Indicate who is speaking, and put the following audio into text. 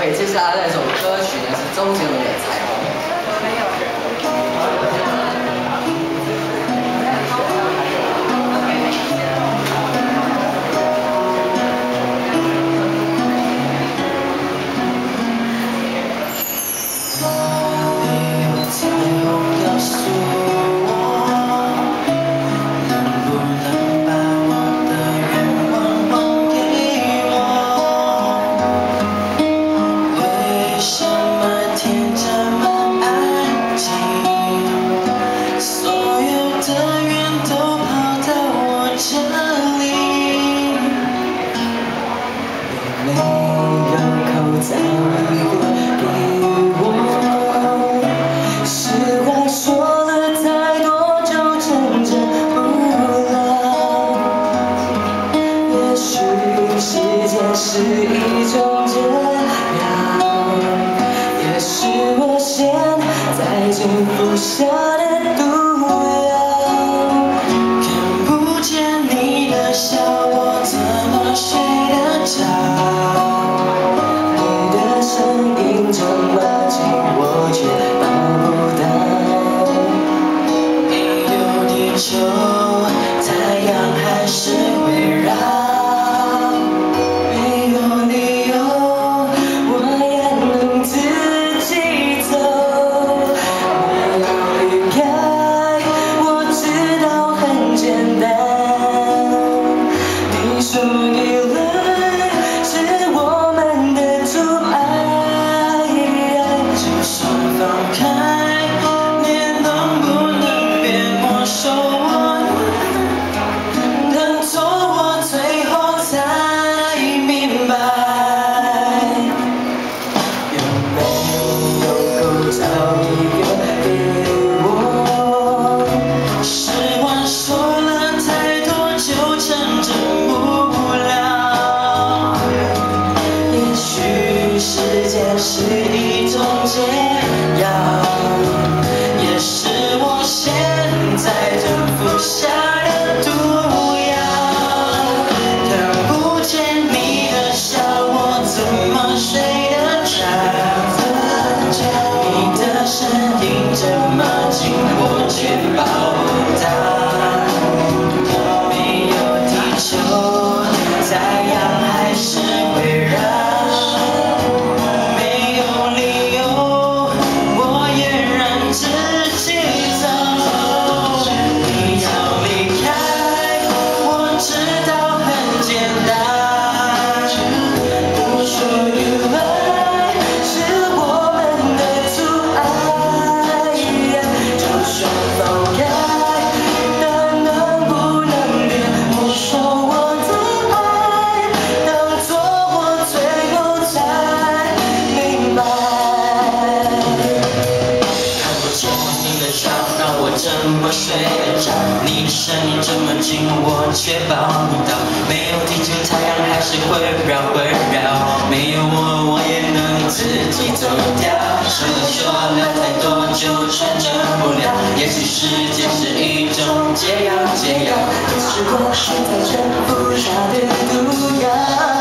Speaker 1: OK， 接下来那首歌曲呢是周杰伦的《彩虹》。没有。
Speaker 2: 是一种解药，也是我现在正服下的毒药。看不见你的笑，我怎么睡得着？你的声音这么近，我却抱不到。没有地球，太阳还是围绕。是一种解药，也是我现在正服下的毒药。看不见你的笑，我怎么睡得着？你的声音这么近，我却抱不到。没有地球，太阳还是围绕。这么睡得着，你的声音这么近，我却抱不到。没有地球，太阳还是会绕。没有我也能自己走掉。说了太多就成真不了。也许时间是一种解药，也是我现在正服下的毒药。